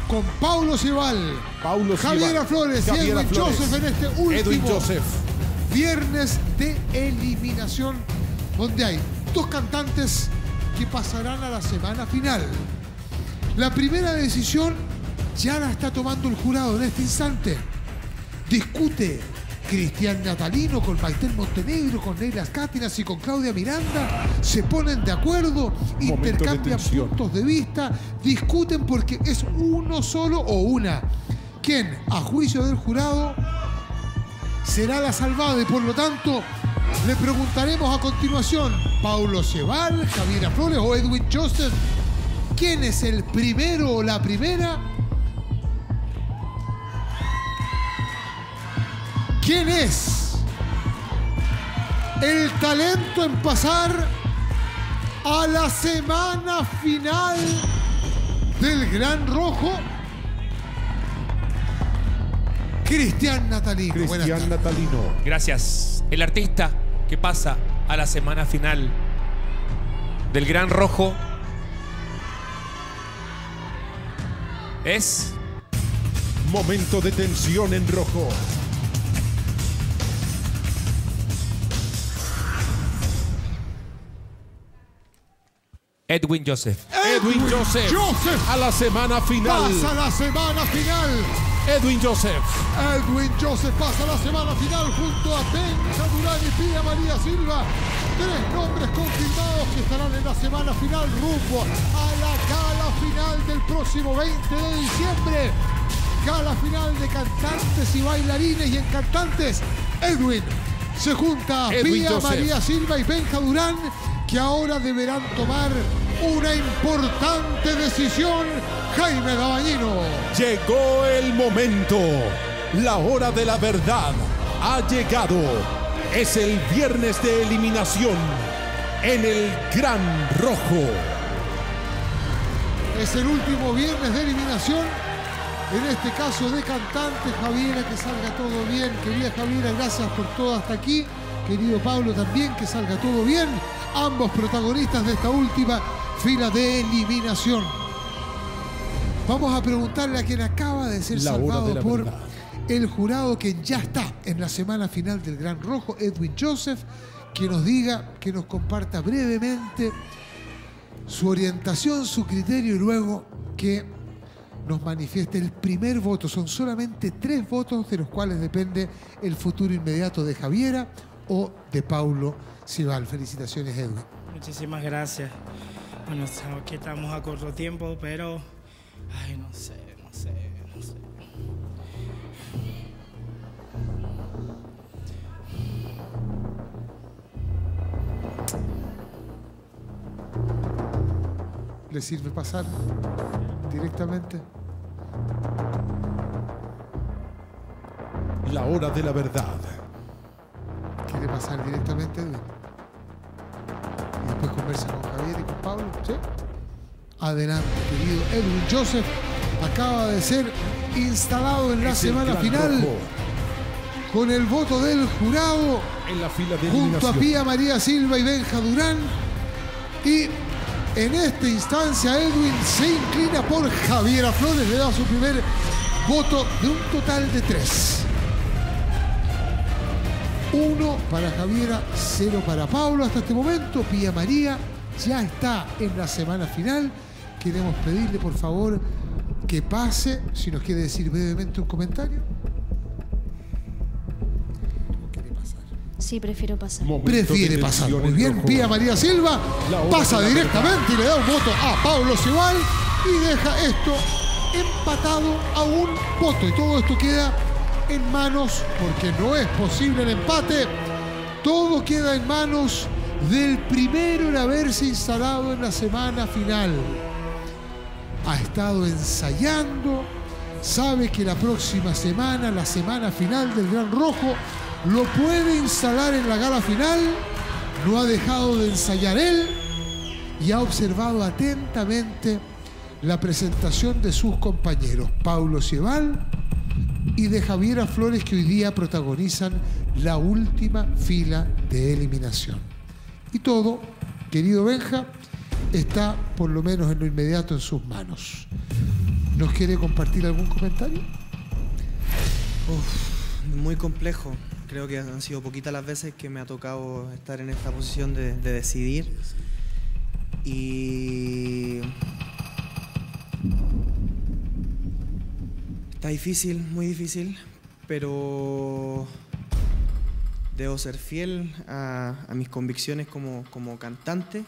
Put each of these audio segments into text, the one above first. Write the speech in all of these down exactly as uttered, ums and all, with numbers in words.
con Paulo Cebal, Paulo Javiera Flores y Edwin Flores, Joseph en este último Edwin Joseph. viernes de eliminación, donde hay dos cantantes que pasarán a la semana final. La primera decisión ya la está tomando el jurado en este instante. Discute Cristian Natalino con Maitel Montenegro, con Neila Cátinas y con Claudia Miranda. Se ponen de acuerdo, intercambian de puntos de vista, discuten porque es uno solo o una quien, a juicio del jurado, será la salvada. Y por lo tanto, le preguntaremos a continuación, Paulo Cebal, Javiera Flores o Edwin Joseph, ¿quién es el primero o la primera? ¿Quién es el talento en pasar a la semana final del Gran Rojo? Cristian Natalino. Cristian Natalino. Gracias. El artista que pasa a la semana final del Gran Rojo es... Momento de tensión en rojo. Edwin Joseph. Edwin, Edwin Joseph. Joseph. A la semana final. Pasa a la semana final. Edwin Joseph. Edwin Joseph pasa a la semana final junto a Benja Durán y Pía María Silva. Tres nombres confirmados que estarán en la semana final rumbo a la gala final del próximo veinte de diciembre. Gala final de cantantes y bailarines, y en cantantes, Edwin se junta a Pía María Silva y Benja Durán, que ahora deberán tomar una importante decisión. Jaime Dabañino. Llegó el momento. La hora de la verdad ha llegado. Es el viernes de eliminación en el Gran Rojo. Es el último viernes de eliminación. En este caso de cantante. Javiera, que salga todo bien. Querida Javiera, gracias por todo hasta aquí. Querido Pablo, también, que salga todo bien. Ambos protagonistas de esta última fila de eliminación. Vamos a preguntarle a quien acaba de ser la salvado de por verdad. el jurado, quien ya está en la semana final del Gran Rojo, Edwin Joseph, que nos diga, que nos comparta brevemente su orientación, su criterio, y luego que nos manifieste el primer voto. Son solamente tres votos, de los cuales depende el futuro inmediato de Javiera o de Paulo Cebal. Felicitaciones, Edwin. Muchísimas gracias. Bueno, aquí estamos a corto tiempo, pero... Ay, no sé, no sé, no sé. ¿Le sirve pasar directamente? La hora de la verdad. ¿Quiere pasar directamente, Edwin? Y después conversa con Javier y con Pablo, ¿sí? Adelante, querido Edwin Joseph. Acaba de ser instalado en la semana final rojo, con el voto del jurado, en la fila de junto a Pía María Silva y Benja Durán. Y en esta instancia Edwin se inclina por Javiera Flores, le da su primer voto de un total de tres. Uno para Javiera, cero para Pablo hasta este momento. Pía María ya está en la semana final. Queremos pedirle, por favor, que pase, si nos quiere decir brevemente un comentario. ¿Quiere pasar? Sí, prefiero pasar. Prefiere pasar. Muy bien, Pía María Silva pasa directamente y le da un voto a Paulo Cebal y deja esto empatado a un voto. Y todo esto queda en manos, porque no es posible el empate, todo queda en manos del primero en haberse instalado en la semana final. Ha estado ensayando, sabe que la próxima semana, la semana final del Gran Rojo, lo puede instalar en la gala final. No ha dejado de ensayar él y ha observado atentamente la presentación de sus compañeros, Paulo Cebal y de Javiera Flores, que hoy día protagonizan la última fila de eliminación. Y todo, querido Benja, está por lo menos en lo inmediato en sus manos. ¿Nos quiere compartir algún comentario? Uf, muy complejo. Creo que han sido poquitas las veces que me ha tocado estar en esta posición de, de decidir. Y está difícil, muy difícil, pero debo ser fiel a, a mis convicciones como, como cantante,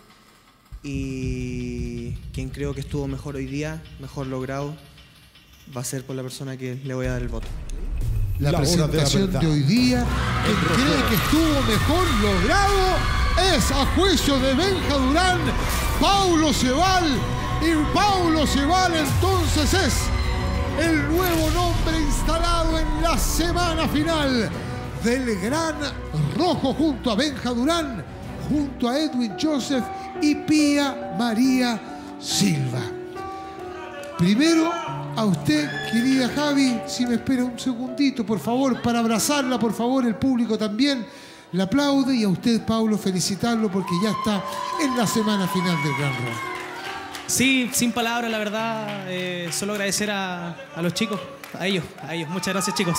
y quien creo que estuvo mejor hoy día, mejor logrado, va a ser por la persona que le voy a dar el voto. La, La presentación de, la de hoy día, quien cree que estuvo mejor logrado es, a juicio de Benja Durán, Paulo Ceval. Y Paulo Ceval entonces es el nuevo nombre instalado en la semana final del Gran Rojo, junto a Benja Durán, junto a Edwin Joseph y Pía María Silva. Primero, a usted, querida Javi, si me espera un segundito, por favor, para abrazarla, por favor, el público también la aplaude, y a usted, Paulo, felicitarlo porque ya está en la semana final del Gran Rojo. Sí, sin palabras, la verdad, eh, solo agradecer a, a los chicos, a ellos, a ellos. Muchas gracias, chicos.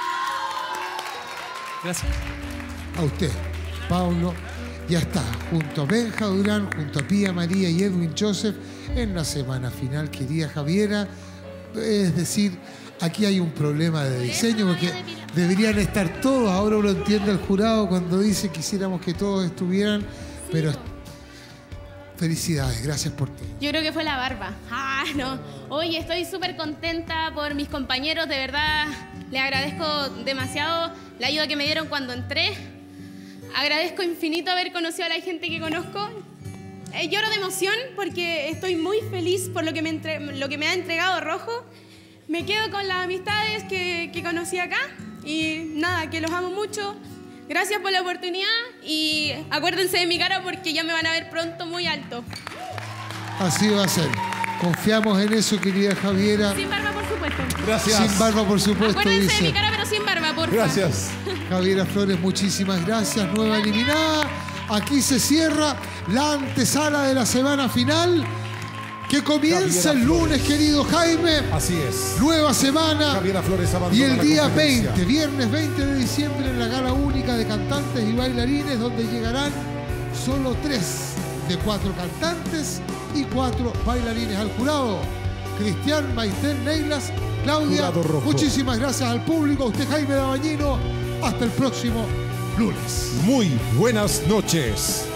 Gracias. A usted, Paulo, ya está, junto a Benja Durán, junto a Pía María y Edwin Joseph, en la semana final, querida Javiera. Es decir, aquí hay un problema de diseño porque deberían estar todos. Ahora uno entiende al jurado cuando dice quisiéramos que todos estuvieran, pero felicidades, gracias por ti. Yo creo que fue la barba. Ah, no. Oye, estoy súper contenta por mis compañeros, de verdad. Les agradezco demasiado la ayuda que me dieron cuando entré. Agradezco infinito haber conocido a la gente que conozco. Eh, lloro de emoción porque estoy muy feliz por lo que me, entre, lo que me ha entregado Rojo. Me quedo con las amistades que, que conocí acá y nada, que los amo mucho. Gracias por la oportunidad y acuérdense de mi cara porque ya me van a ver pronto muy alto. Así va a ser. Confiamos en eso, querida Javiera. Sin barba, por supuesto. Gracias. Sin barba, por supuesto, Acuérdense dice. de mi cara, pero sin barba, por favor. Gracias. Javiera Flores, muchísimas gracias. Nueva eliminada. Aquí se cierra la antesala de la semana final, que comienza Javiera el lunes, Flores. querido Jaime. Así es. Nueva semana. Javiera Flores abandona Y el la día competencia. veinte, viernes veinte de diciembre, en la gala única de cantantes y bailarines, donde llegarán solo tres de cuatro cantantes y cuatro bailarines al jurado. Cristian, Maiten, Neilas, Claudia, Jurado rojo. muchísimas gracias al público. A usted, Jaime Dabañino. Hasta el próximo lunes. Muy buenas noches.